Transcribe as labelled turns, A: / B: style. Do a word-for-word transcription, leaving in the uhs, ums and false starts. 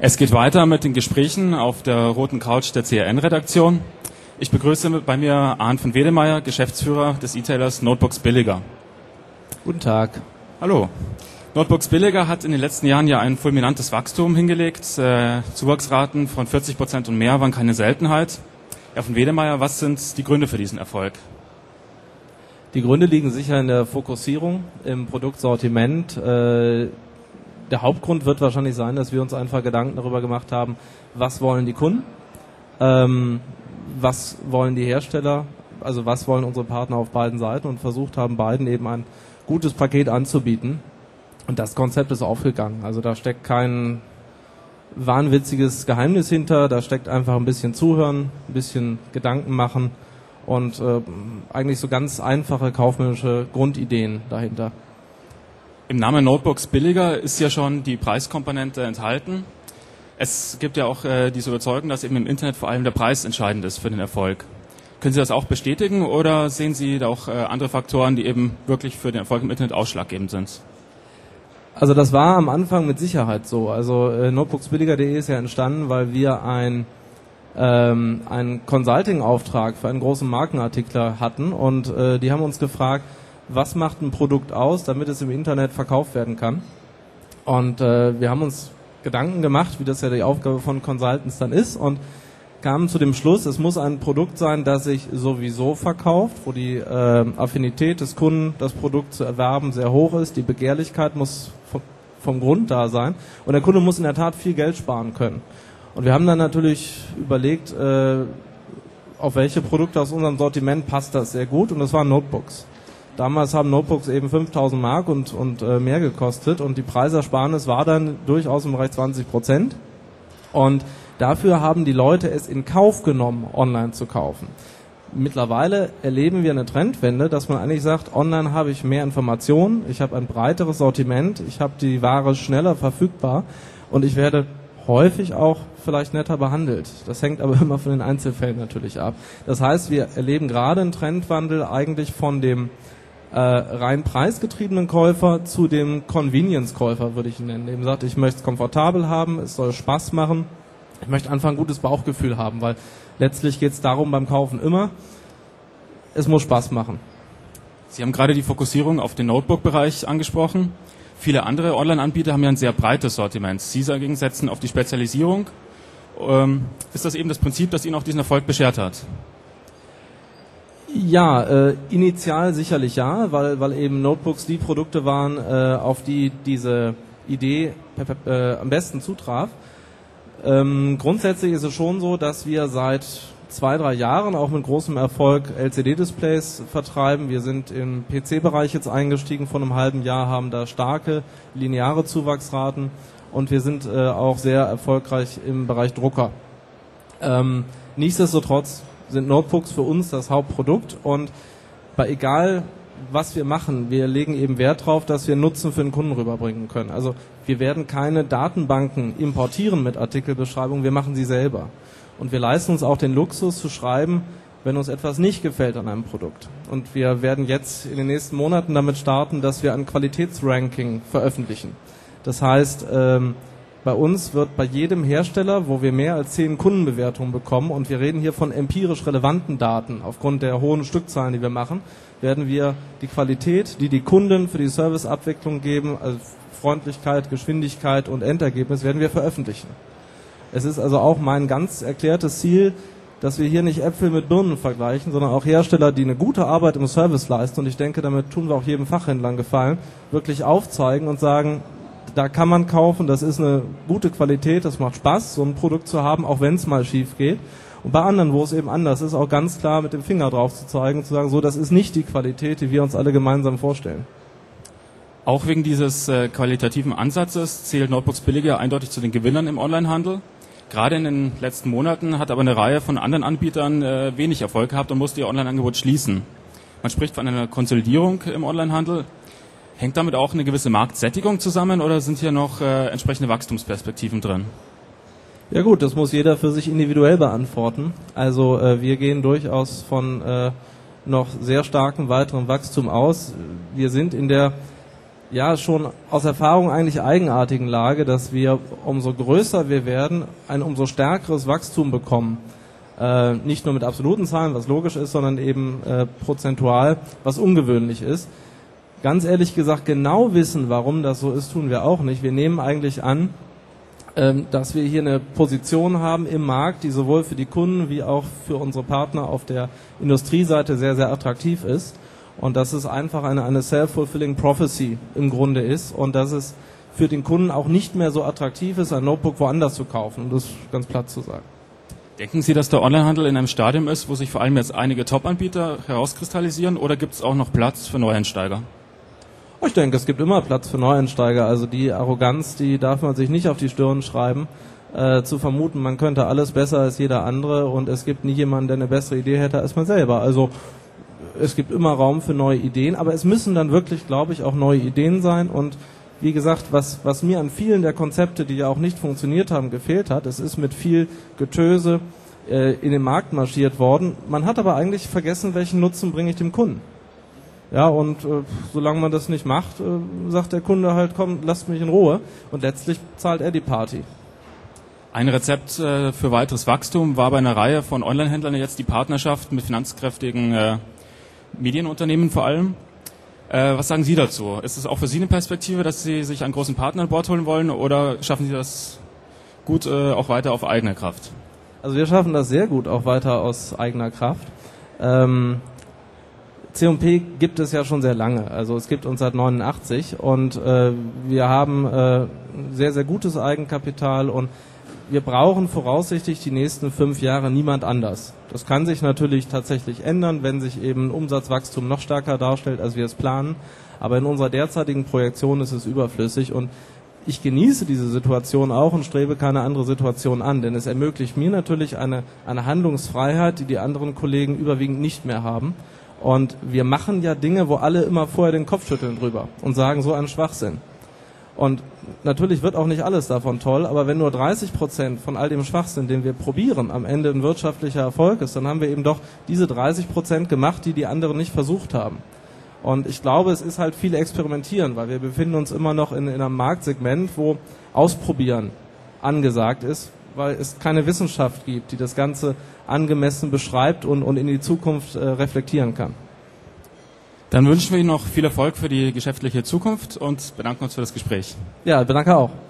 A: Es geht weiter mit den Gesprächen auf der roten Couch der C R N-Redaktion. Ich begrüße bei mir Arndt von Wedemeyer, Geschäftsführer des E-Tailers Notebooks Billiger.
B: Guten Tag.
A: Hallo. Notebooks Billiger hat in den letzten Jahren ja ein fulminantes Wachstum hingelegt. Äh, Zuwachsraten von vierzig Prozent und mehr waren keine Seltenheit. Herr von Wedemeyer, was sind die Gründe für diesen Erfolg?
B: Die Gründe liegen sicher in der Fokussierung im Produktsortiment. Äh, der Hauptgrund wird wahrscheinlich sein, dass wir uns einfach Gedanken darüber gemacht haben, was wollen die Kunden, ähm, was wollen die Hersteller, also was wollen unsere Partner auf beiden Seiten und versucht haben, beiden eben ein gutes Paket anzubieten. Und das Konzept ist aufgegangen. Also da steckt kein wahnwitziges Geheimnis hinter, da steckt einfach ein bisschen Zuhören, ein bisschen Gedanken machen und äh, eigentlich so ganz einfache kaufmännische Grundideen dahinter.
A: Im Namen Notebooks Billiger ist ja schon die Preiskomponente enthalten. Es gibt ja auch äh, diese Überzeugung, dass eben im Internet vor allem der Preis entscheidend ist für den Erfolg. Können Sie das auch bestätigen oder sehen Sie da auch äh, andere Faktoren, die eben wirklich für den Erfolg im Internet ausschlaggebend sind?
B: Also das war am Anfang mit Sicherheit so. Also äh, notebooks billiger punkt de ist ja entstanden, weil wir ein ähm, einen Consulting-Auftrag für einen großen Markenartikler hatten und äh, die haben uns gefragt, was macht ein Produkt aus, damit es im Internet verkauft werden kann. Und äh, wir haben uns Gedanken gemacht, wie das ja die Aufgabe von Consultants dann ist und kamen zu dem Schluss, es muss ein Produkt sein, das sich sowieso verkauft, wo die äh, Affinität des Kunden, das Produkt zu erwerben, sehr hoch ist. Die Begehrlichkeit muss vom, vom Grund da sein und der Kunde muss in der Tat viel Geld sparen können. Und wir haben dann natürlich überlegt, äh, auf welche Produkte aus unserem Sortiment passt das sehr gut und das waren Notebooks. Damals haben Notebooks eben fünftausend Mark und, und äh, mehr gekostet und die Preisersparnis war dann durchaus im Bereich zwanzig Prozent und dafür haben die Leute es in Kauf genommen, online zu kaufen. Mittlerweile erleben wir eine Trendwende, dass man eigentlich sagt, online habe ich mehr Informationen, ich habe ein breiteres Sortiment, ich habe die Ware schneller verfügbar und ich werde häufig auch vielleicht netter behandelt. Das hängt aber immer von den Einzelfällen natürlich ab. Das heißt, wir erleben gerade einen Trendwandel eigentlich von dem äh, rein preisgetriebenen Käufer zu dem Convenience-Käufer, würde ich ihn nennen. Dem sagt, ich möchte es komfortabel haben, es soll Spaß machen. Ich möchte einfach ein gutes Bauchgefühl haben, weil letztlich geht es darum beim Kaufen immer, es muss Spaß machen.
A: Sie haben gerade die Fokussierung auf den Notebook-Bereich angesprochen. Viele andere Online-Anbieter haben ja ein sehr breites Sortiment. Sie dagegen setzen auf die Spezialisierung. Ähm, ist das eben das Prinzip, das Ihnen auch diesen Erfolg beschert hat?
B: Ja, äh, initial sicherlich ja, weil, weil eben Notebooks die Produkte waren, äh, auf die diese Idee äh, am besten zutraf. Ähm, grundsätzlich ist es schon so, dass wir seit zwei, drei Jahren auch mit großem Erfolg L C D-Displays vertreiben. Wir sind im P C-Bereich jetzt eingestiegen vor einem halben Jahr, haben da starke lineare Zuwachsraten und wir sind äh, auch sehr erfolgreich im Bereich Drucker. Ähm, nichtsdestotrotz sind Notebooks für uns das Hauptprodukt und bei egal was wir machen, wir legen eben Wert darauf, dass wir Nutzen für den Kunden rüberbringen können. Also wir werden keine Datenbanken importieren mit Artikelbeschreibung, wir machen sie selber. Und wir leisten uns auch den Luxus zu schreiben, wenn uns etwas nicht gefällt an einem Produkt. Und wir werden jetzt in den nächsten Monaten damit starten, dass wir ein Qualitätsranking veröffentlichen. Das heißt, ähm, bei uns wird bei jedem Hersteller, wo wir mehr als zehn Kundenbewertungen bekommen, und wir reden hier von empirisch relevanten Daten, aufgrund der hohen Stückzahlen, die wir machen, werden wir die Qualität, die die Kunden für die Serviceabwicklung geben, also Freundlichkeit, Geschwindigkeit und Endergebnis, werden wir veröffentlichen. Es ist also auch mein ganz erklärtes Ziel, dass wir hier nicht Äpfel mit Birnen vergleichen, sondern auch Hersteller, die eine gute Arbeit im Service leisten, und ich denke, damit tun wir auch jedem Fachhändler einen Gefallen, wirklich aufzeigen und sagen, da kann man kaufen, das ist eine gute Qualität, das macht Spaß, so ein Produkt zu haben, auch wenn es mal schief geht. Und bei anderen, wo es eben anders ist, auch ganz klar mit dem Finger drauf zu zeigen und zu sagen, so, das ist nicht die Qualität, die wir uns alle gemeinsam vorstellen.
A: Auch wegen dieses äh, qualitativen Ansatzes zählt Notebooks Billiger eindeutig zu den Gewinnern im Onlinehandel. Gerade in den letzten Monaten hat aber eine Reihe von anderen Anbietern äh, wenig Erfolg gehabt und musste ihr Onlineangebot schließen. Man spricht von einer Konsolidierung im Onlinehandel. Hängt damit auch eine gewisse Marktsättigung zusammen oder sind hier noch äh, entsprechende Wachstumsperspektiven drin?
B: Ja gut, das muss jeder für sich individuell beantworten. Also äh, wir gehen durchaus von äh, noch sehr starkem weiteren Wachstum aus. Wir sind in der ja schon aus Erfahrung eigentlich eigenartigen Lage, dass wir, umso größer wir werden, ein umso stärkeres Wachstum bekommen. Äh, nicht nur mit absoluten Zahlen, was logisch ist, sondern eben äh, prozentual, was ungewöhnlich ist. Ganz ehrlich gesagt, genau wissen, warum das so ist, tun wir auch nicht. Wir nehmen eigentlich an, ähm, dass wir hier eine Position haben im Markt, die sowohl für die Kunden wie auch für unsere Partner auf der Industrieseite sehr, sehr attraktiv ist. Und dass es einfach eine, eine self-fulfilling prophecy im Grunde ist und dass es für den Kunden auch nicht mehr so attraktiv ist, ein Notebook woanders zu kaufen, um das ganz platt zu sagen.
A: Denken Sie, dass der Onlinehandel in einem Stadium ist, wo sich vor allem jetzt einige Top-Anbieter herauskristallisieren, oder gibt es auch noch Platz für Neueinsteiger?
B: Ich denke, es gibt immer Platz für Neueinsteiger. Also die Arroganz, die darf man sich nicht auf die Stirn schreiben, äh, zu vermuten, man könnte alles besser als jeder andere und es gibt nie jemanden, der eine bessere Idee hätte als man selber. Also es gibt immer Raum für neue Ideen, aber es müssen dann wirklich, glaube ich, auch neue Ideen sein. Und wie gesagt, was, was mir an vielen der Konzepte, die ja auch nicht funktioniert haben, gefehlt hat, es ist mit viel Getöse äh, in den Markt marschiert worden. Man hat aber eigentlich vergessen, welchen Nutzen bringe ich dem Kunden. Ja, und äh, solange man das nicht macht, äh, sagt der Kunde halt, komm, lasst mich in Ruhe. Und letztlich zahlt er die Party.
A: Ein Rezept äh, für weiteres Wachstum war bei einer Reihe von Onlinehändlern jetzt die Partnerschaft mit finanzkräftigen äh, Medienunternehmen vor allem. Äh, was sagen Sie dazu? Ist es auch für Sie eine Perspektive, dass Sie sich einen großen Partner an Bord holen wollen, oder schaffen Sie das gut äh, auch weiter auf eigene Kraft?
B: Also wir schaffen das sehr gut auch weiter aus eigener Kraft. Ähm, C und P gibt es ja schon sehr lange. Also es gibt uns seit neunundachtzig und äh, wir haben äh, sehr, sehr gutes Eigenkapital und wir brauchen voraussichtlich die nächsten fünf Jahre niemand anders. Das kann sich natürlich tatsächlich ändern, wenn sich eben Umsatzwachstum noch stärker darstellt, als wir es planen. Aber in unserer derzeitigen Projektion ist es überflüssig und ich genieße diese Situation auch und strebe keine andere Situation an, denn es ermöglicht mir natürlich eine, eine Handlungsfreiheit, die die anderen Kollegen überwiegend nicht mehr haben. Und wir machen ja Dinge, wo alle immer vorher den Kopf schütteln drüber und sagen, so ein Schwachsinn. Und natürlich wird auch nicht alles davon toll, aber wenn nur dreißig Prozent von all dem Schwachsinn, den wir probieren, am Ende ein wirtschaftlicher Erfolg ist, dann haben wir eben doch diese dreißig Prozent gemacht, die die anderen nicht versucht haben. Und ich glaube, es ist halt viel Experimentieren, weil wir befinden uns immer noch in, in einem Marktsegment, wo Ausprobieren angesagt ist, weil es keine Wissenschaft gibt, die das Ganze angemessen beschreibt und, und in die Zukunft äh, reflektieren kann.
A: Dann wünschen wir Ihnen noch viel Erfolg für die geschäftliche Zukunft und bedanken uns für das Gespräch.
B: Ja, danke auch.